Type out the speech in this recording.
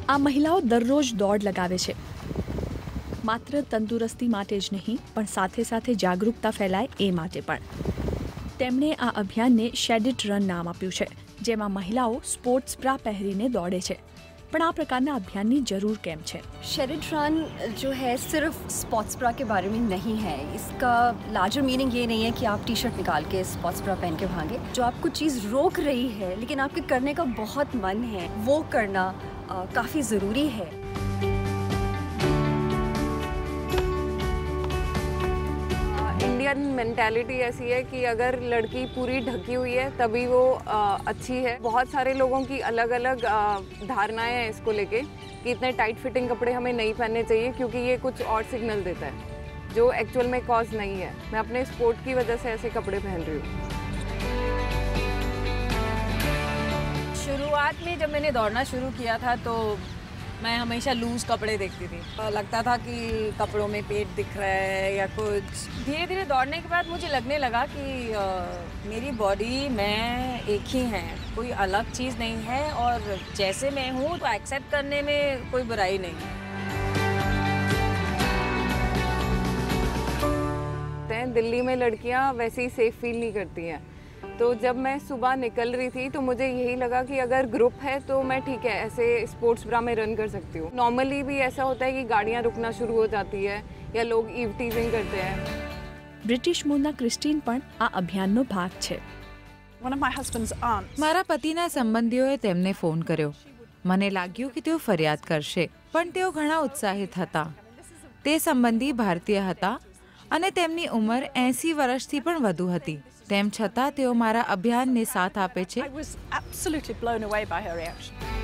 આ મહિલાઓ દરરોજ દોડ લગાવે છે, માત્ર તંદુરસ્તી માટે જ નહીં પણ સાથે સાથે જાગૃતતા ફેલાય એ માટે પણ. તેમણે આ અભિયાનને શેડ ઇટ રન નામ આપ્યું છે, જેમાં મહિલાઓ સ્પોર્ટ્સ બ્રા પહેરીને દોડે છે. પણ આ પ્રકારના અभियान जरूर केम है? शेड इट रन जो है सिर्फ स्पोर्ट्स ब्रा के बारे में नहीं है. इसका लार्जर मीनिंग ये नहीं है कि आप टी शर्ट निकाल के स्पोर्ट्स ब्रा पहन के भागें. जो आपको चीज़ रोक रही है लेकिन आपके करने का बहुत मन है, वो करना काफ़ी ज़रूरी है. इंडियन मेंटालिटी ऐसी है कि अगर लड़की पूरी ढकी हुई है तभी वो अच्छी है. बहुत सारे लोगों की अलग अलग धारणाएं हैं इसको लेके कि इतने टाइट फिटिंग कपड़े हमें नहीं पहनने चाहिए क्योंकि ये कुछ और सिग्नल देता है जो एक्चुअल में कॉज नहीं है. मैं अपने स्पोर्ट की वजह से ऐसे कपड़े पहन रही हूँ. शुरुआत में जब मैंने दौड़ना शुरू किया था तो मैं हमेशा लूज़ कपड़े देखती थी. लगता था कि कपड़ों में पेट दिख रहा है या कुछ. धीरे धीरे दौड़ने के बाद मुझे लगने लगा कि मेरी बॉडी मैं एक ही हैं, कोई अलग चीज़ नहीं है और जैसे मैं हूँ तो एक्सेप्ट करने में कोई बुराई नहीं है. दिल्ली में लड़कियाँ वैसे ही सेफ फील नहीं करती हैं. तो जब मैं सुबह निकल रही थी तो मुझे यही लगा कि अगर ग्रुप है तो मैं ठीक है ऐसे स्पोर्ट्स ब्रा में रन कर सकती हूँ. नॉर्मली भी ऐसा होता है कि गाड़ियाँ रुकना शुरू हो जाती है या लोग ईव टीजिंग करते हैं. ब्रिटिश मूलना क्रिस्टीन पण आ अभियानનો ભાગ છે. મારા પતિના સંબંધીઓએ તેમને ફોન કર્યો. મને લાગ્યું કે તેઓ ફરિયાદ કરશે, પણ તેઓ ઘણા ઉત્સાહિત હતા. તે સંબંધી ભારતીય હતા અને તેમની ઉંમર 80 વર્ષથી પણ વધુ હતી. તેમ છતાં તેઓ મારા અભિયાનને સાથ આપે છે.